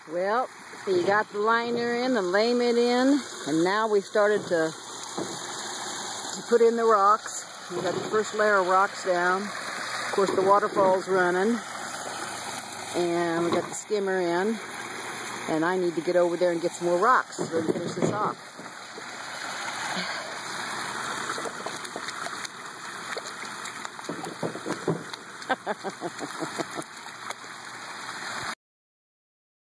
Well, you got the liner in, the layment in, and now we started to put in the rocks. We got the first layer of rocks down. Of course, the waterfall's running, and we got the skimmer in, and I need to get over there and get some more rocks so we can finish this off.